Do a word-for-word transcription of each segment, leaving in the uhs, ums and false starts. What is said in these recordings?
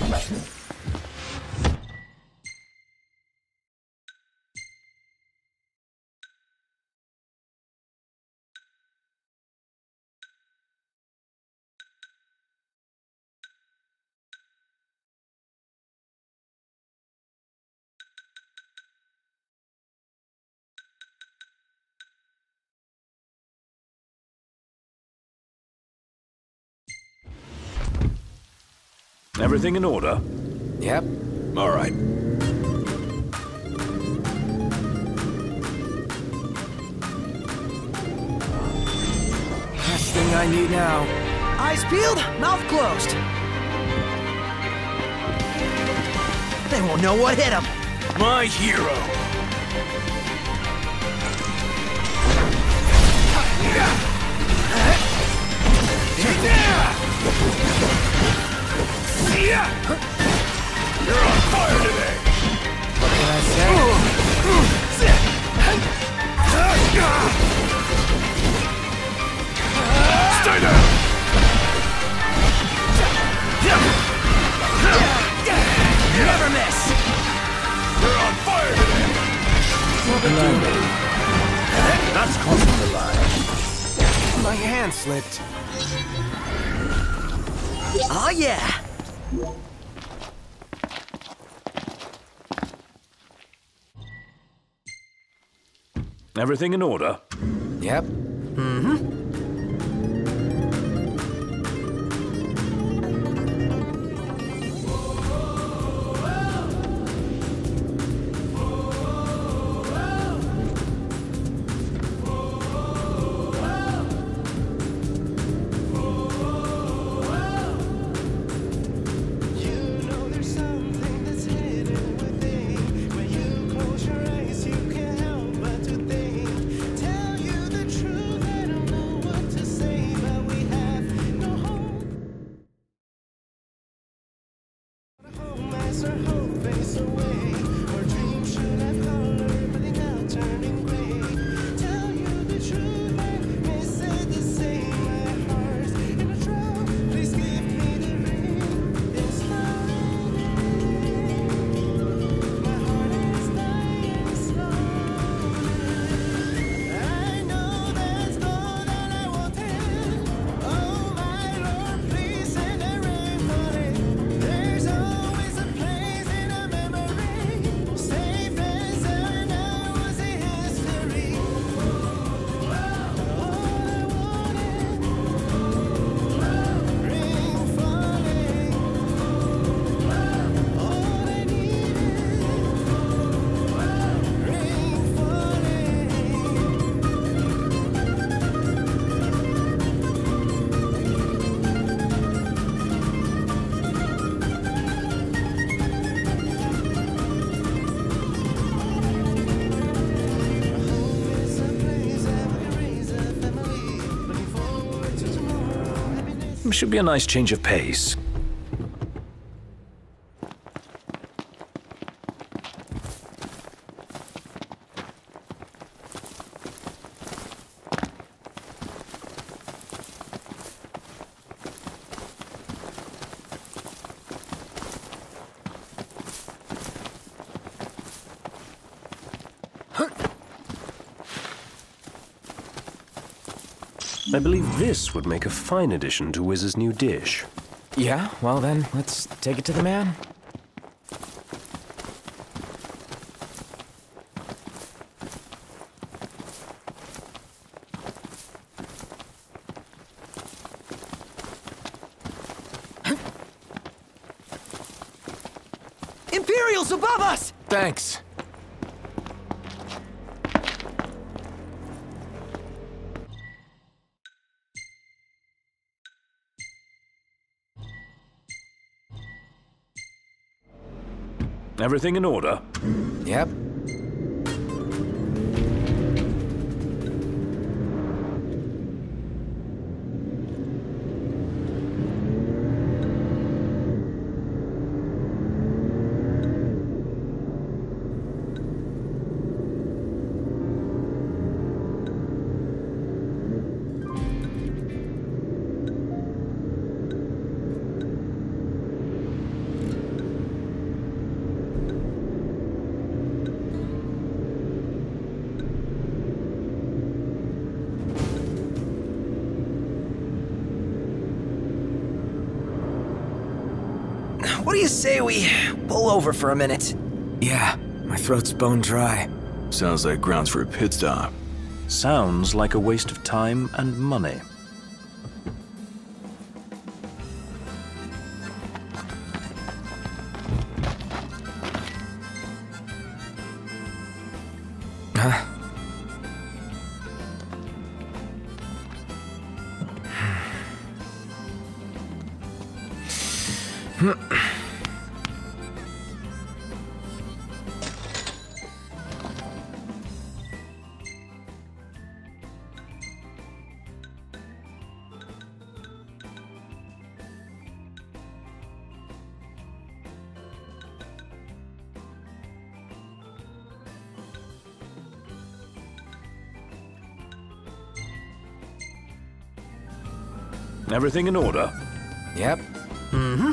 Everything in order? Yep. All right. Last thing I need now. Eyes peeled, mouth closed. They won't know what hit them. My hero. You're on fire today! What can I say? Stay down! Never miss! You're on fire today! That's crossing the line. My hand slipped. Oh yeah! Everything in order? Yep. Mm-hmm. Should be a nice change of pace. I believe this would make a fine addition to Wiz's new dish. Yeah, well then, let's take it to the man. Imperials above us! Thanks. Everything in order? Yep. what do you say we pull over for a minute? Yeah, my throat's bone dry. Sounds like grounds for a pit stop. Sounds like a waste of time and money. Huh? Everything in order? Yep. Mm-hmm.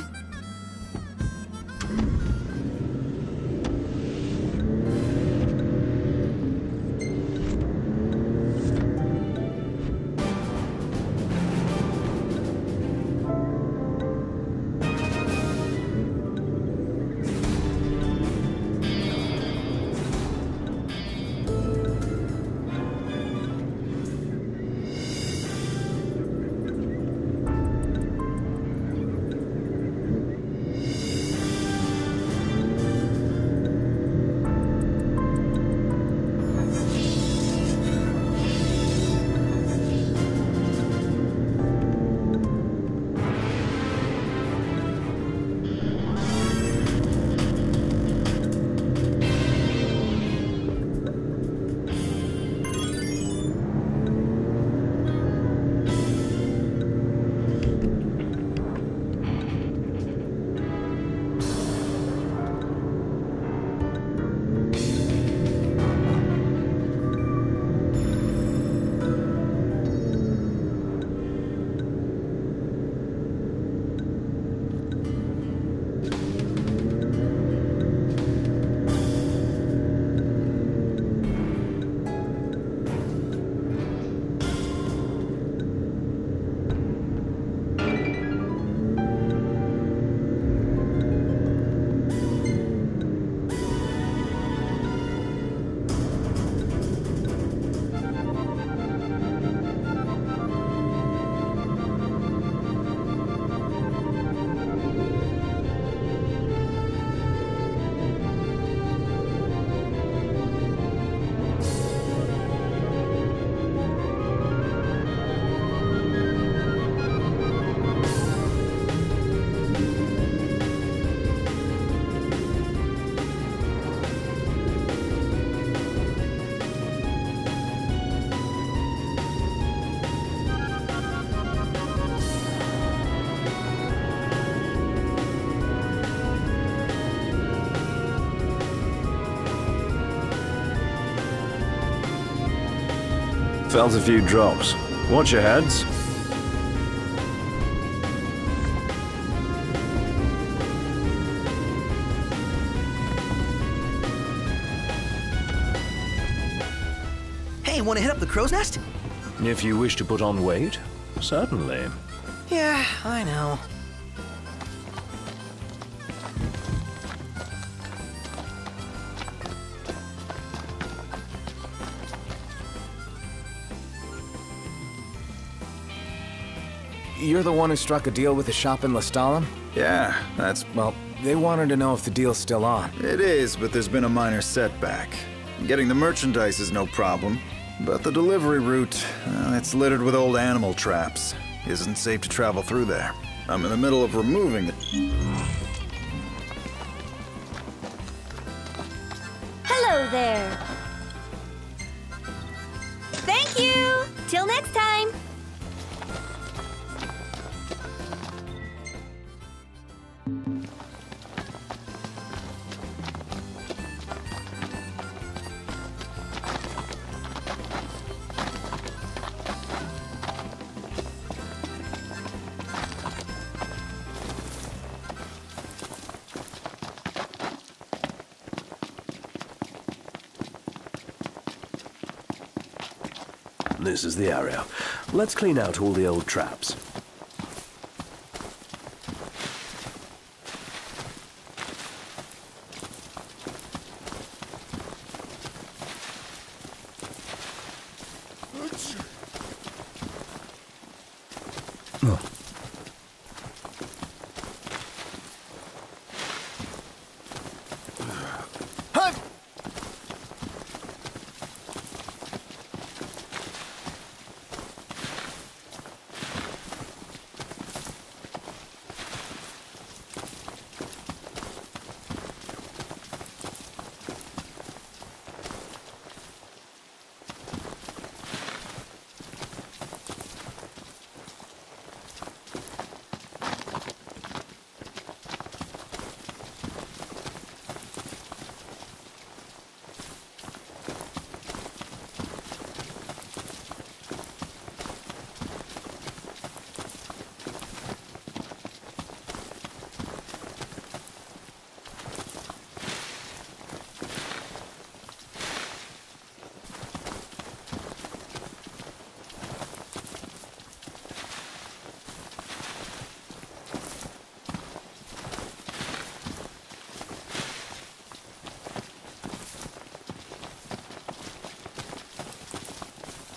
Felt a few drops. Watch your heads. Hey, wanna hit up the crow's nest? If you wish to put on weight, certainly. Yeah, I know. You're the one who struck a deal with the shop in Lestalem? Yeah, that's... Well, they wanted to know if the deal's still on. It is, but there's been a minor setback. Getting the merchandise is no problem, but the delivery route, uh, it's littered with old animal traps. Isn't safe to travel through there. I'm in the middle of removing it. Hello there. Thank you. Till next time. This is the area. Let's clean out all the old traps.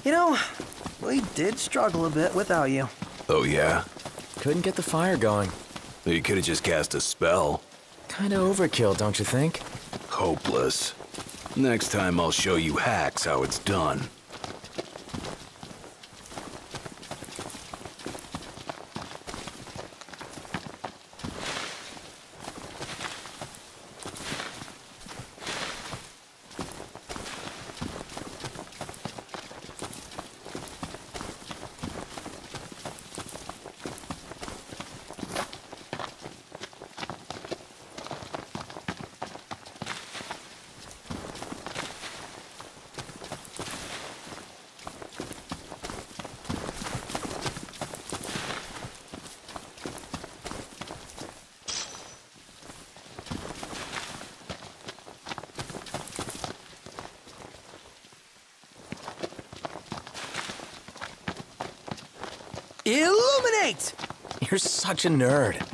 You know, we did struggle a bit without you. Oh, yeah? Couldn't get the fire going. You could have just cast a spell. Kinda overkill, don't you think? Hopeless. Next time I'll show you hacks how it's done. Illuminate! You're such a nerd.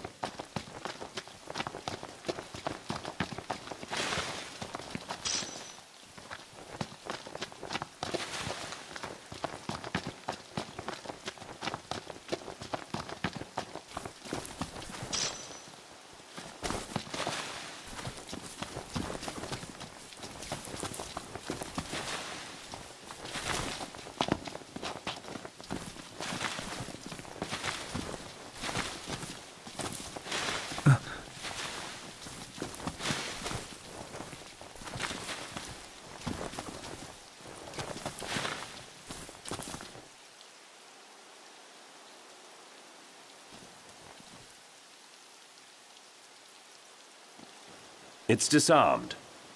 It's disarmed.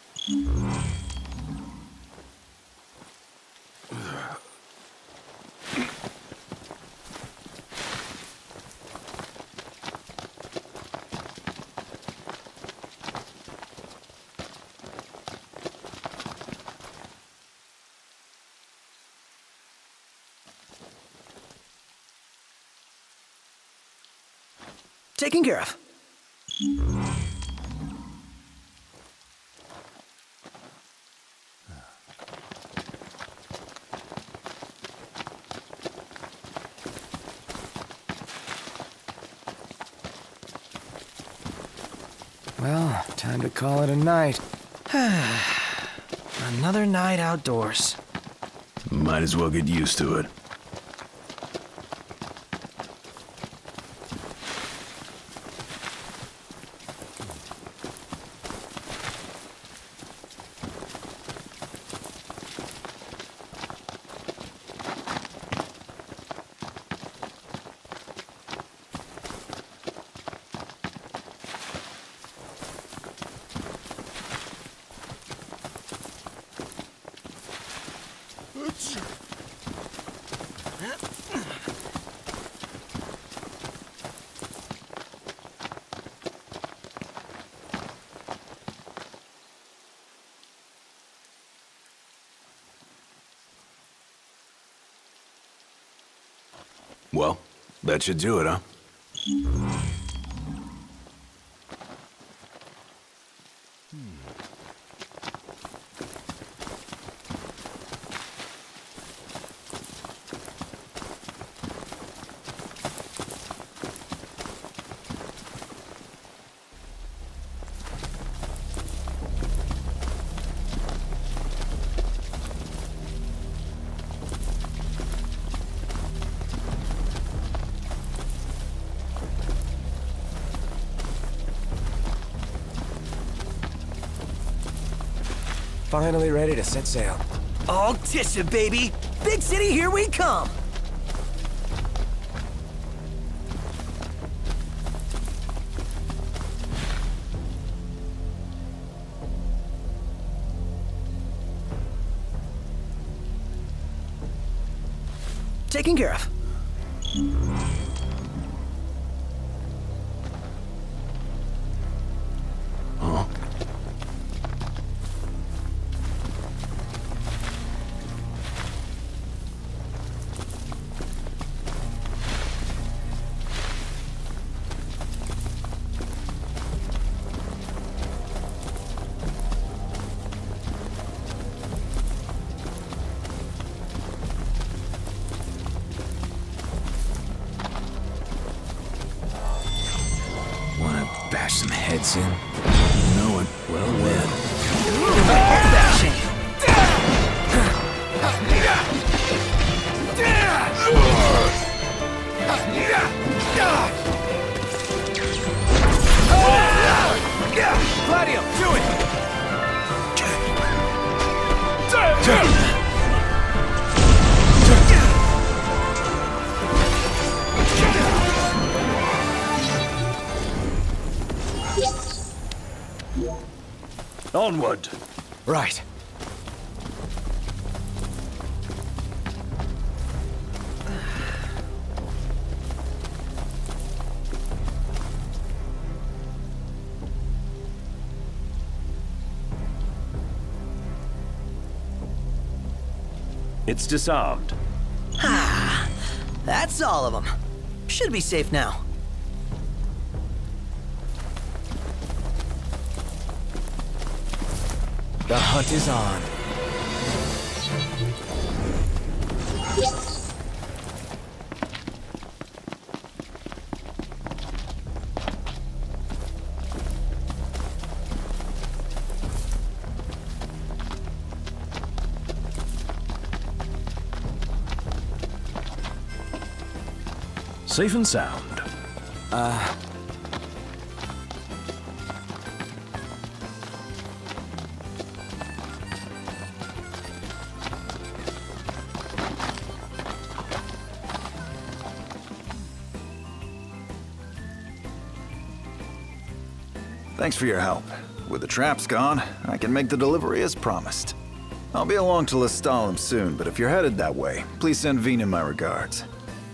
Taken care of. Well, time to call it a night. Another night outdoors. Might as well get used to it. Well, that should do it, huh? Finally ready to set sail. All Tisha, baby! Big city, here we come! Taken care of. Huh? gets in. You know it. Well then. That chain. Gladio, do it! Onward! Right. It's disarmed. Ah, that's all of them. Should be safe now. The hunt is on. Safe and sound. Uh... Thanks for your help. With the traps gone, I can make the delivery as promised. I'll be along to Lestalem soon, but if you're headed that way, please send Vina my regards.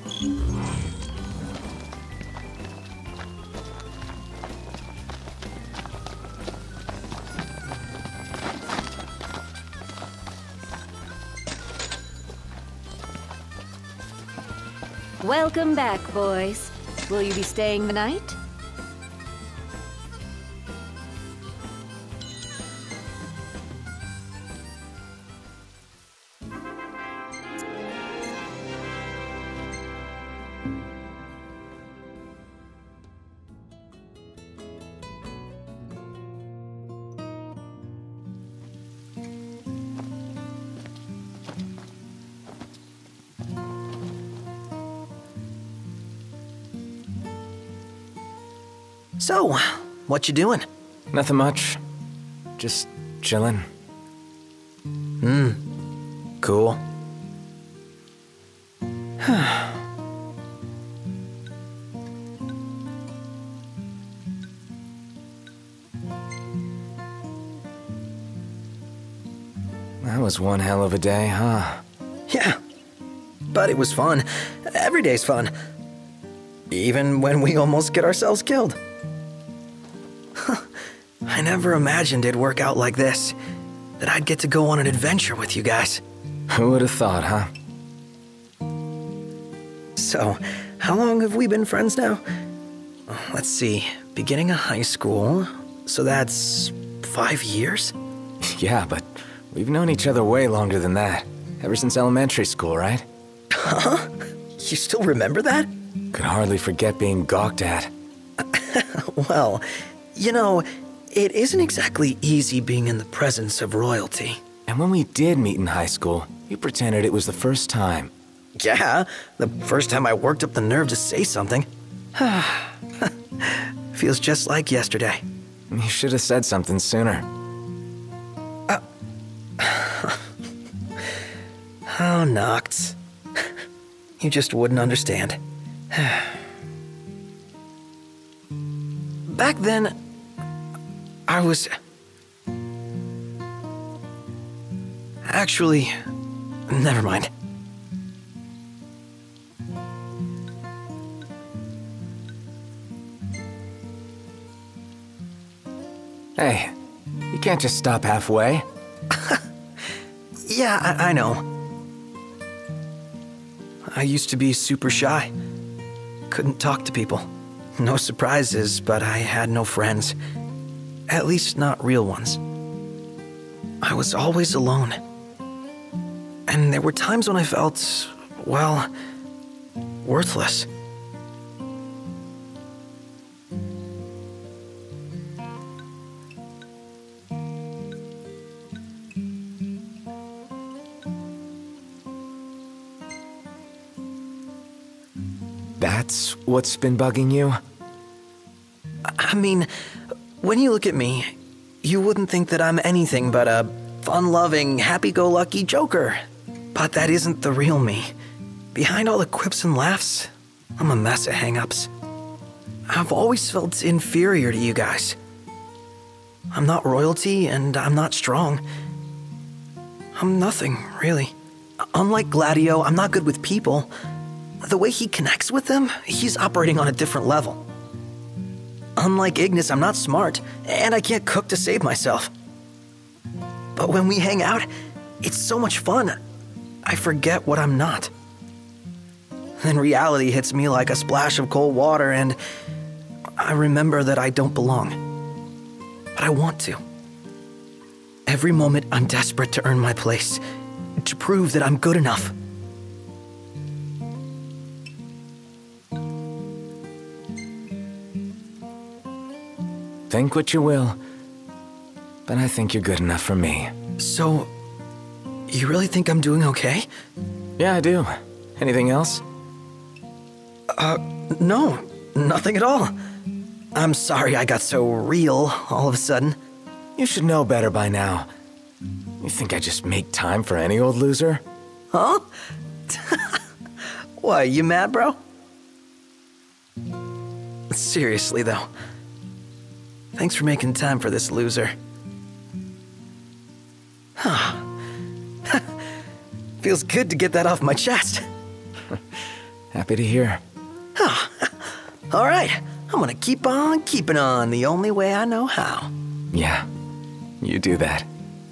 Welcome back, boys. Will you be staying the night? So, what you doing? Nothing much. Just chilling. Hmm. Cool. That was one hell of a day, huh? Yeah. But it was fun. Every day's fun. Even when we almost get ourselves killed. I never imagined it'd work out like this. That I'd get to go on an adventure with you guys. Who would have thought, huh? So, how long have we been friends now? Let's see, beginning of high school, so that's five years? Yeah, but we've known each other way longer than that. Ever since elementary school, right? Huh? You still remember that? Could hardly forget being gawked at. Well, you know, it isn't exactly easy being in the presence of royalty. And when we did meet in high school, you pretended it was the first time. Yeah, the first time I worked up the nerve to say something. Feels just like yesterday. You should have said something sooner. Uh, oh, Noctis. You just wouldn't understand. Back then, I was... Actually, never mind. Hey, you can't just stop halfway. Yeah, I, I know. I used to be super shy. Couldn't talk to people. No surprises, but I had no friends. At least not real ones. I was always alone. And there were times when I felt, well, worthless. That's what's been bugging you? I mean, when you look at me, you wouldn't think that I'm anything but a fun-loving, happy-go-lucky joker. But that isn't the real me. Behind all the quips and laughs, I'm a mess of hang-ups. I've always felt inferior to you guys. I'm not royalty, and I'm not strong. I'm nothing, really. Unlike Gladio, I'm not good with people. The way he connects with them, he's operating on a different level. Unlike Ignis, I'm not smart, and I can't cook to save myself. But when we hang out, it's so much fun. I forget what I'm not. Then reality hits me like a splash of cold water, and I remember that I don't belong. But I want to. Every moment, I'm desperate to earn my place, to prove that I'm good enough. Think what you will, but I think you're good enough for me. So, you really think I'm doing okay? Yeah, I do. Anything else? Uh, no, nothing at all. I'm sorry I got so real all of a sudden. You should know better by now. You think I just make time for any old loser? Huh? What, you mad, bro? Seriously, though. Thanks for making time for this loser. Huh. Feels good to get that off my chest. Happy to hear. Huh. All right, I'm gonna keep on keeping on the only way I know how. Yeah, you do that.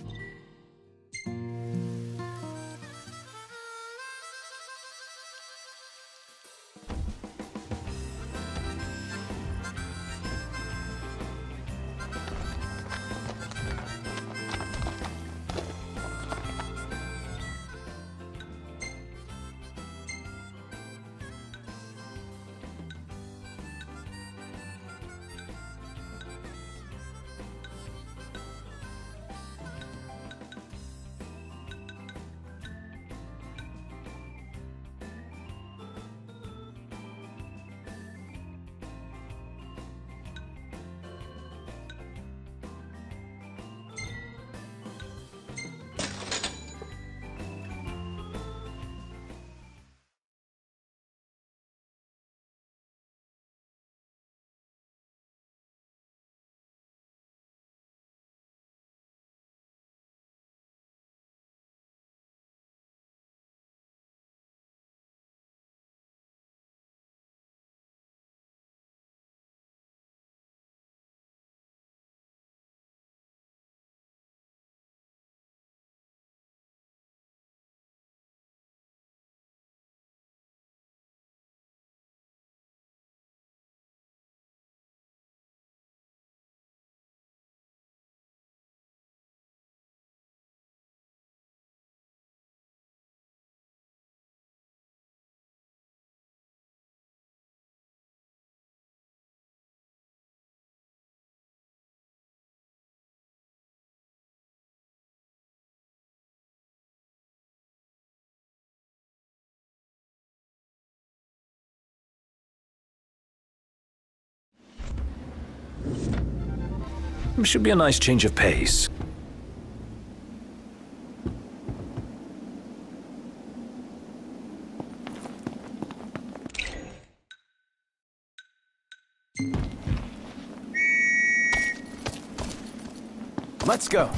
Should be a nice change of pace. Let's go.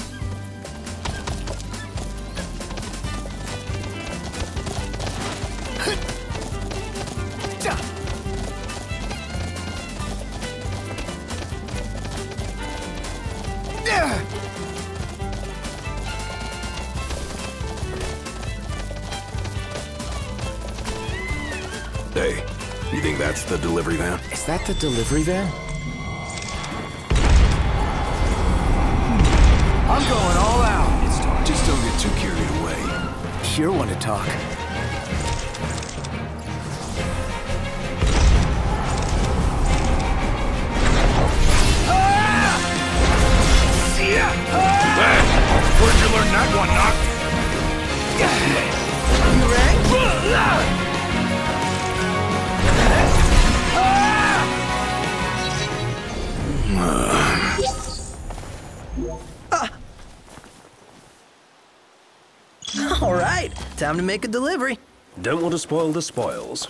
Hey, you think that's the delivery van? Is that the delivery van? I'm going all out. It's talk. Just don't get too carried away. You're one to talk. Hey, where'd you learn that one, Noctis? You ready? Time to make a delivery. Don't want to spoil the spoils.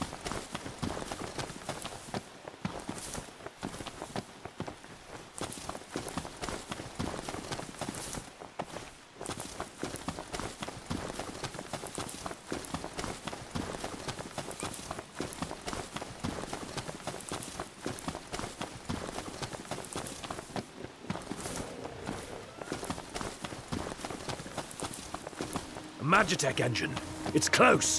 Magitech engine. It's close.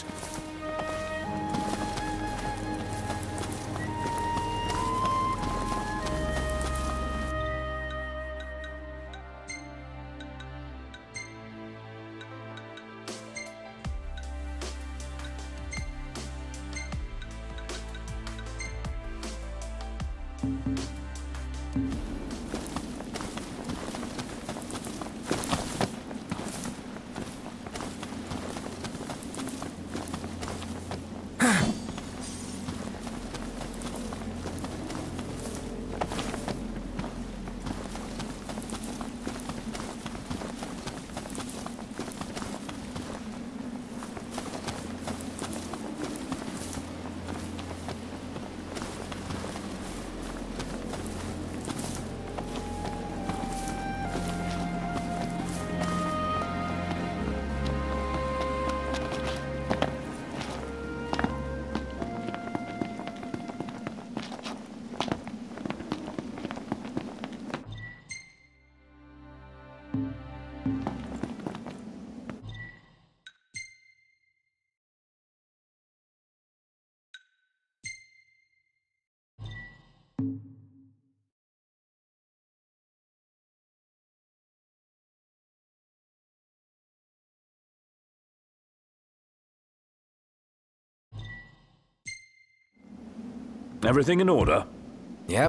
Everything in order? Yep.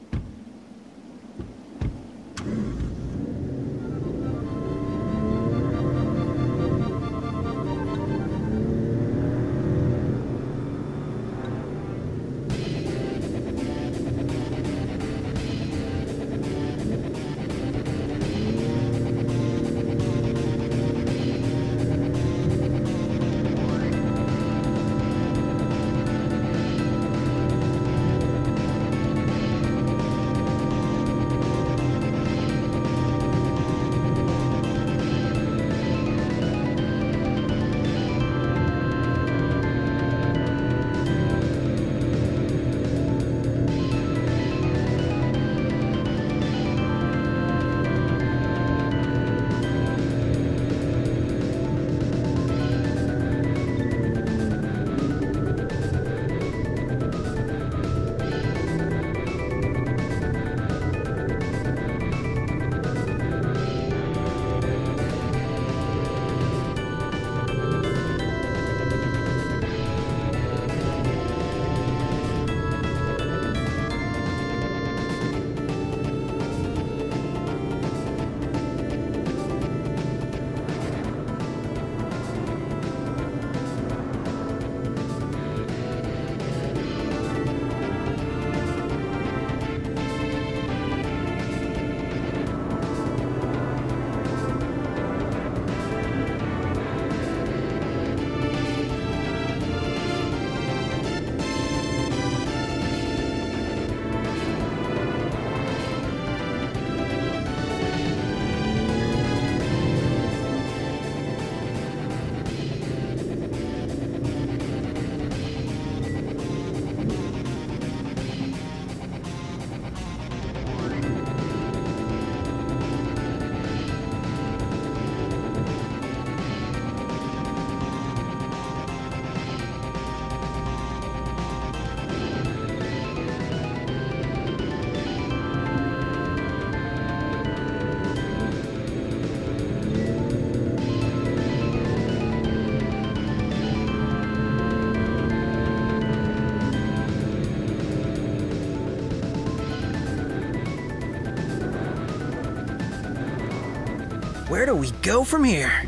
Where do we go from here?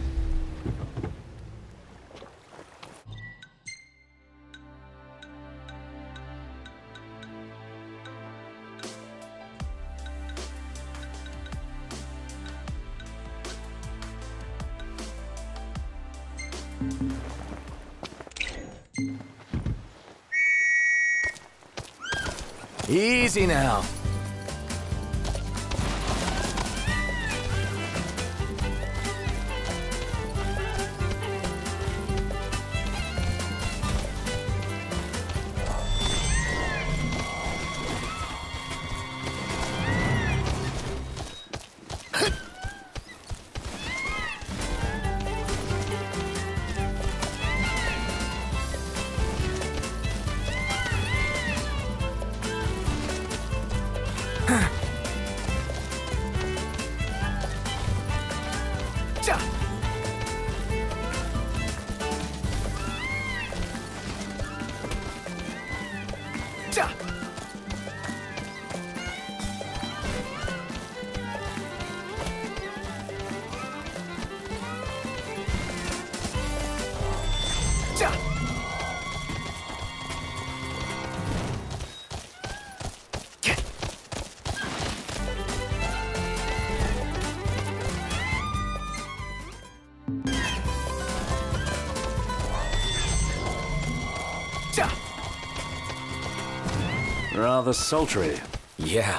Easy now. Rather sultry. Yeah.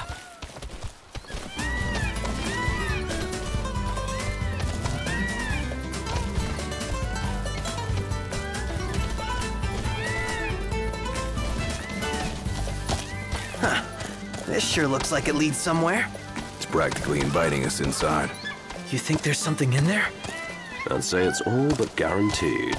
Huh. This sure looks like it leads somewhere. It's practically inviting us inside. You think there's something in there? I'd say it's all but guaranteed.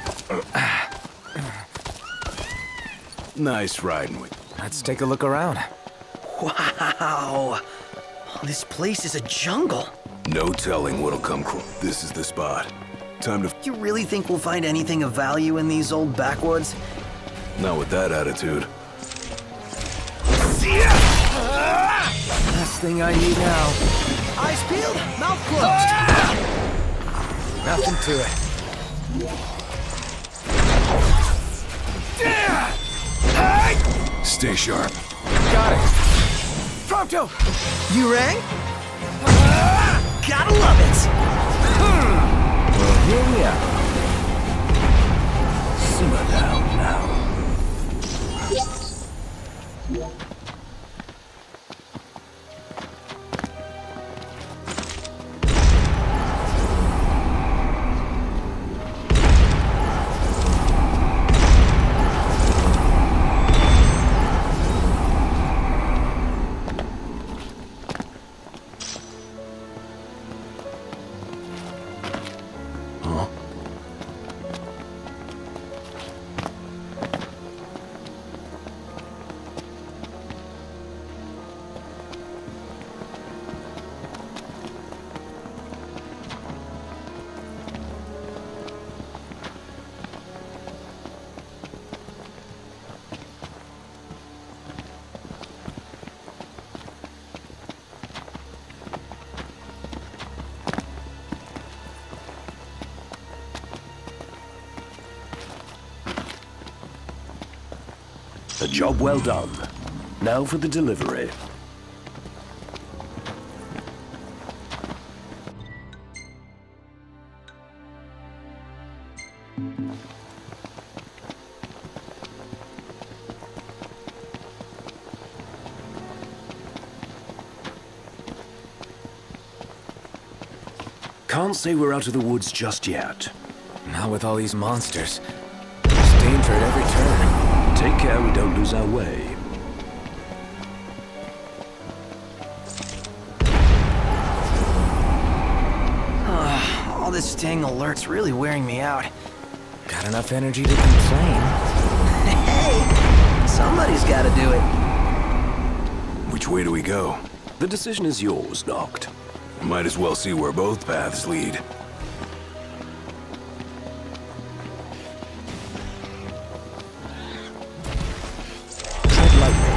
Nice riding with. Let's take a look around. Wow! This place is a jungle. No telling what'll come cl- This is the spot. Time to. You really think we'll find anything of value in these old backwoods? Not with that attitude. Last thing I need now. Eyes peeled, mouth closed. Nothing to it. Stay sharp. Got it. Prompto! You rang? Gotta love it. Well, here we are. Simmer down now. A job well done. Now for the delivery. Can't say we're out of the woods just yet. Not with all these monsters. There's danger at every turn. Take care we don't lose our way. Uh, all this staying alert's really wearing me out. Got enough energy to complain. Hey! Somebody's gotta do it. Which way do we go? The decision is yours, Noct. Might as well see where both paths lead. Tread lightly.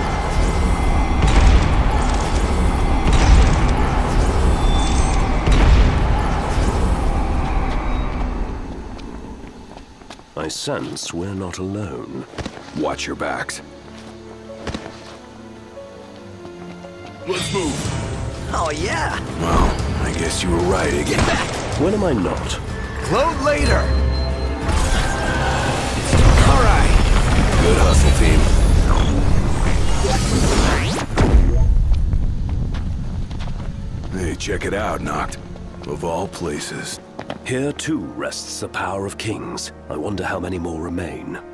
I sense we're not alone. Watch your backs. Let's move. Oh, yeah! Well, I guess you were right again. Get back! When am I not? Load later! All right. Good hustle, team. Hey, check it out, Noct. Of all places. Here too rests the power of kings. I wonder how many more remain.